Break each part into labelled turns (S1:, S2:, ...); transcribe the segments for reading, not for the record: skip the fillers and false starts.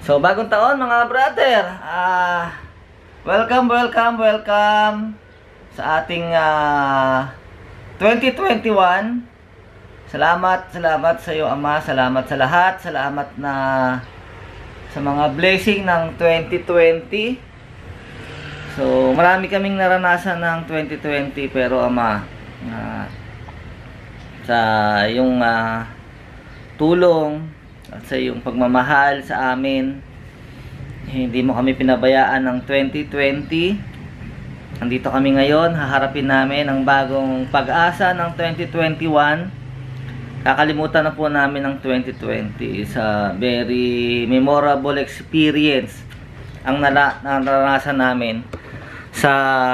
S1: So, bagong taon mga brother. Welcome sa ating 2021. Salamat sa iyo, Ama. Salamat sa lahat. Salamat na sa mga blessing ng 2020. So, marami kaming naranasan ng 2020, pero Ama, sa iyong tulong at sa iyong pagmamahal sa amin, hindi mo kami pinabayaan ng 2020. Nandito kami ngayon, haharapin namin ang bagong pag-asa ng 2021. Kakalimutan na po namin ng 2020. Sa very memorable experience ang naranasan namin sa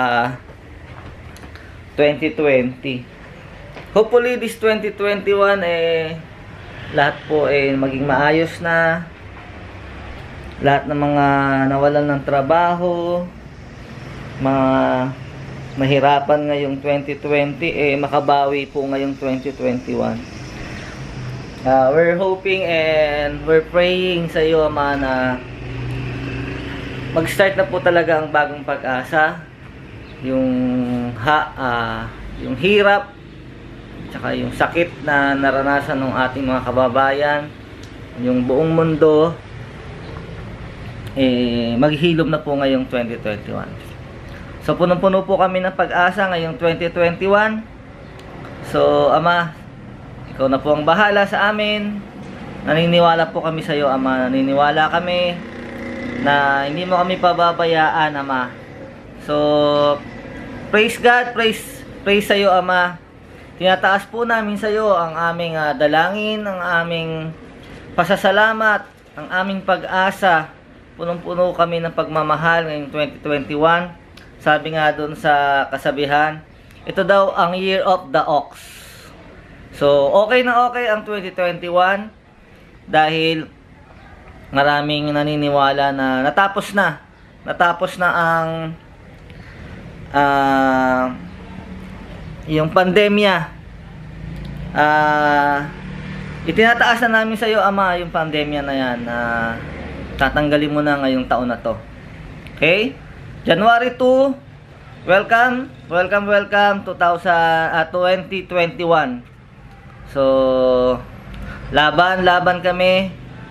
S1: 2020. Hopefully this 2021 lahat po maging maayos na. Lahat ng mga nawalan ng trabaho, mga mahirapan ngayong 2020 makabawi po ngayong 2021. We're hoping and we're praying sa iyo, Ama, na mag-start na po talaga ang bagong pag-asa. Yung hirap tsaka yung sakit na naranasan ng ating mga kababayan, yung buong mundo, maghihilom na po ngayong 2021. So, punong-puno po kami ng pag-asa ngayong 2021. So, Ama, ikaw na po ang bahala sa amin. Naniniwala po kami sa iyo, Ama. Naniniwala kami na hindi mo kami pababayaan, Ama. So, praise God, praise sa iyo, Ama. Tinataas po namin sa iyo ang aming dalangin, ang aming pasasalamat, ang aming pag-asa. Punong-puno kami ng pagmamahal ngayong 2021. Sabi nga doon sa kasabihan, ito daw ang year of the ox. So, okay na okay ang 2021 dahil maraming naniniwala na natapos na ang yung pandemya. Itinataas na namin sa iyo, Ama, yung pandemya na yan. Tatanggalin mo na ngayong taon na to. Okay? January 2, welcome 2021. So, laban kami.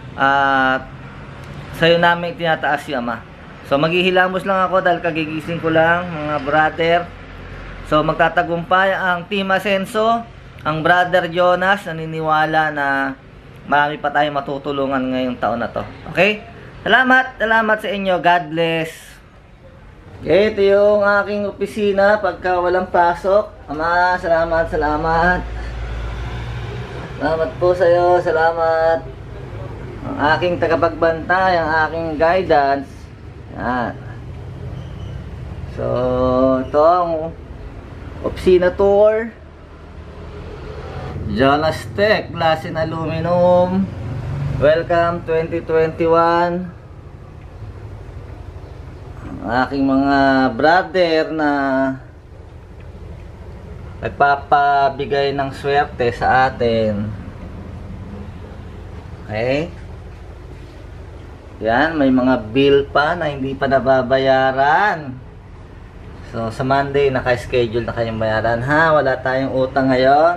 S1: Sa'yo namin tinataas yung Ama. So, maghihilamos lang ako dahil kagigising ko lang, mga brother. So, magtatagumpay ang Team Asenso, ang Brother Jonas, naniniwala na marami pa tayong matutulungan ngayong taon na to. Okay? Salamat sa inyo. God bless. Okay, ito yung aking opisina pagka walang pasok. Ama, salamat. Salamat po sa iyo. Salamat. Ang aking tagapagbantay, ang aking guidance. Yan. So, ito ang opisina tour. Jonas Tech, glass and aluminum. Welcome 2021. Ang aking mga brother na nagpapabigay ng swerte sa atin. Okay? Yan, may mga bill pa na hindi pa nababayaran. So, sa Monday, naka-schedule na kayong bayaran, ha? Wala tayong utang ngayon.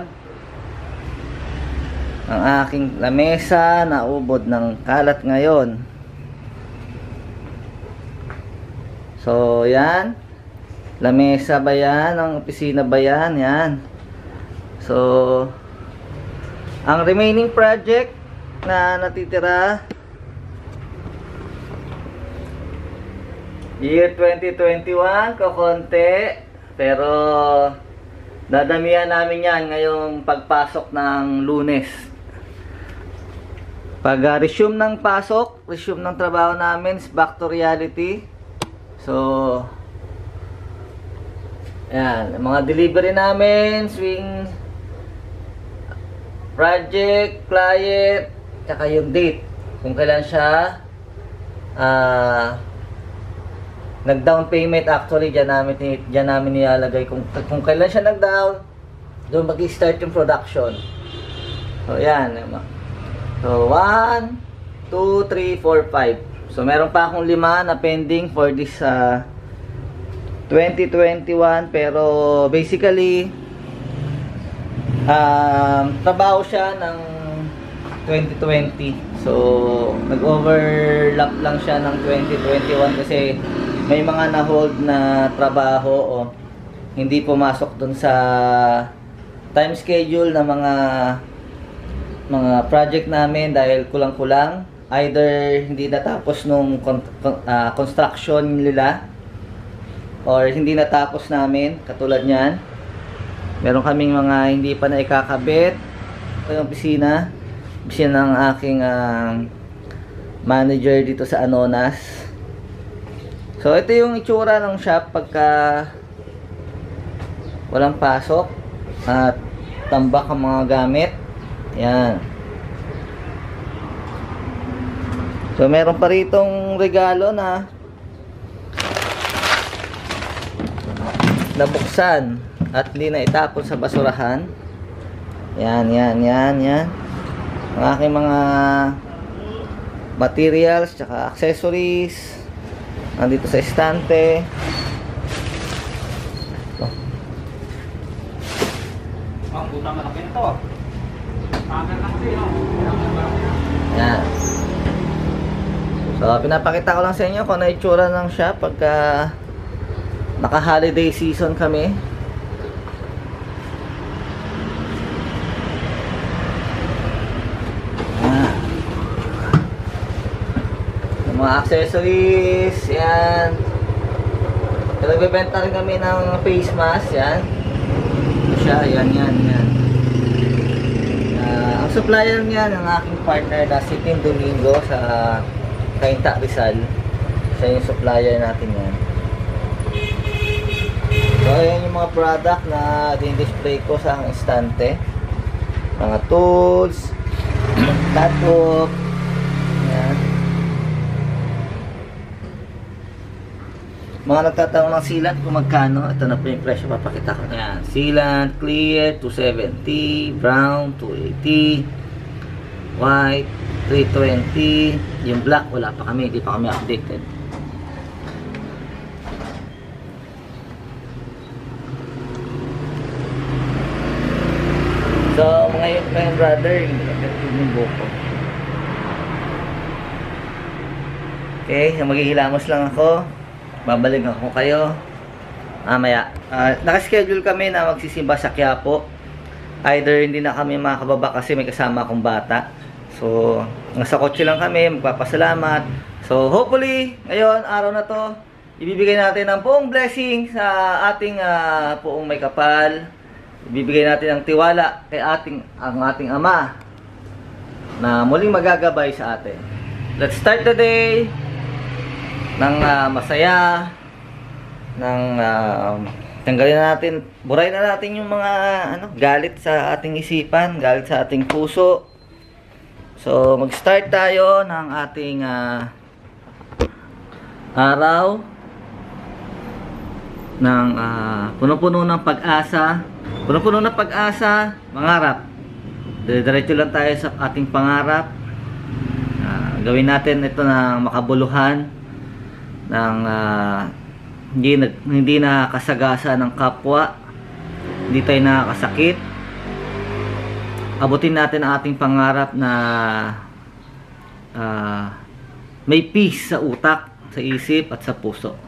S1: Ang aking lamesa, naubod ng kalat ngayon. So, yan. Lamesa ba yan? Ang opisina ba yan? Yan. So, ang remaining project na natitira, year 2021, kakonti, pero dadamihan namin yan ngayong pagpasok ng Lunes. Pag resume ng pasok, resume ng trabaho namin, back to reality. So, yan, mga delivery namin, swing project, client, tsaka yung date, kung kailan siya nag-down payment. Actually, dyan namin nilalagay kung kailan siya nag-down, doon mag-start yung production. So, yan. So, 1, 2, 3, 4, 5. So meron pa akong 5 na pending for this 2021, pero basically trabaho siya ng 2020. So nag-overlap lang siya ng 2021 kasi may mga na-hold na trabaho o hindi pumasok dun sa time schedule na mga project namin dahil kulang-kulang. Either hindi natapos nung construction nila or hindi natapos namin, katulad niyan. Meron kaming mga hindi pa na ikakabit. Ito yung opisina ng aking manager dito sa Anonas. So ito yung itsura ng shop pagka walang pasok at tambak ang mga gamit. Yan. So meron pa ritong regalo na nabuksan at hindi na itapon sa basurahan. Yan. Ang aking mga materials tsaka accessories nandito sa estante.
S2: Ang butang malaki nito.
S1: Yan. So pinapakita ko lang sa inyo kung ano itsura ng shop pagka naka-holiday season kami. Mga accessories, yan. Nagbebenta rin kami ng face mask, yan. Siya, yan. Ang supplier niya ng aking partner na si Tim Domingo sa Cainta, Rizal. Siya yung supplier natin yan. So, yan yung mga product na din-display ko sa estante. Mga tools, laptop, yan. Mga nagtatanong ng sealant kung magkano, ito na po yung presyo, papakita ko. Yan, sealant, clear, 270, brown, 280, white, 320, yung black, wala pa kami, hindi pa kami updated. So, mga brother, hindi effective yung buko. Okay, so maghihilamos lang ako. Babalik ako kayo mamaya. Nakaschedule kami na magsisimba sa Quiapo. Either hindi na kami makakababa kasi may kasama akong bata. So, nasa kotse lang kami, magpapasalamat. So, hopefully, ngayon, araw na to, ibibigay natin ang buong blessing sa ating poong may kapal. Ibibigay natin ang tiwala kay ang ating Ama na muling magagabay sa atin. Let's start the day ng masaya, ng tanggalin na natin, burahin na natin yung mga galit sa ating isipan, galit sa ating puso. So mag-start tayo ng ating araw ng puno-puno ng pag-asa. Puno-puno ng pag-asa, mangarap. Diretso lang tayo sa ating pangarap. Gawin natin ito na makabuluhan ng hindi na kasagasa ng kapwa, hindi tayo nakakasakit. Abutin natin ang ating pangarap na may peace sa utak, sa isip at sa puso.